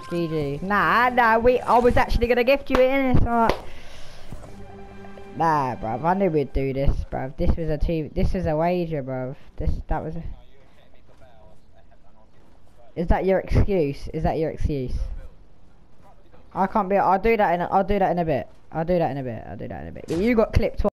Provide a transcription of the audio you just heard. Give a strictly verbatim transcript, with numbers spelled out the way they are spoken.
G G. Nah, nah, we, I was actually gonna gift you it, innit? So, nah, bruv, I knew we'd do this, bruv. This was a two, this was a wager, bruv. This, that was a... Is that your excuse? Is that your excuse? I can't be, I'll do that in a, I'll do that in a bit. I'll do that in a bit, I'll do that in a bit. You got clipped twice.